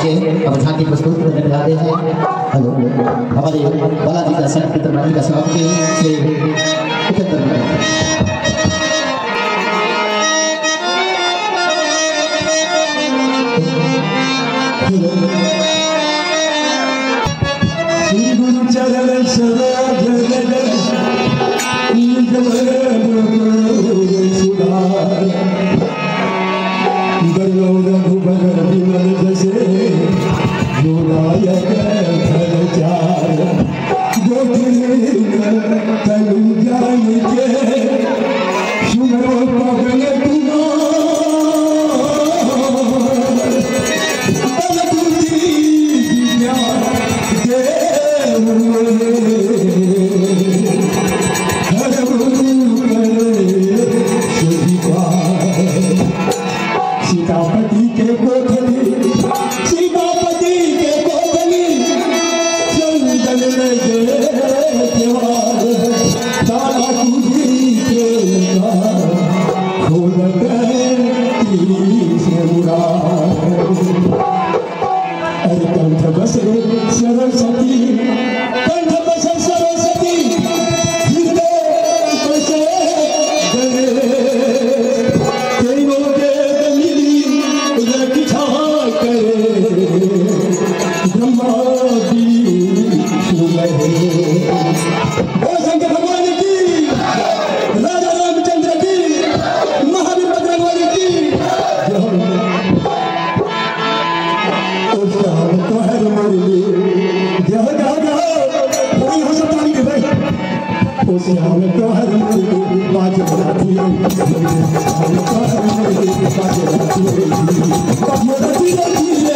आइए अब झांकी प्रस्तुत करने जा रहे हैं। हेलो हमारे बालाजी का संगीत मंडली का समाप्ति से श्री गुरु चरण सीतापति के कोठली चंदन लगे त्योहार तारा तुझी के खोल अरे कंठ बसे सरस्वती कंठ बसे सरस्वती हृदय बसे भगवान की राजा रामचंद्र की महावीर बजरंगबली की तो है हमारी देह कोई हो सकता नहीं भाई उसे हम तो हर मुर्गी बाज बनाती है हम तो हर मुर्गी बाज बनाती है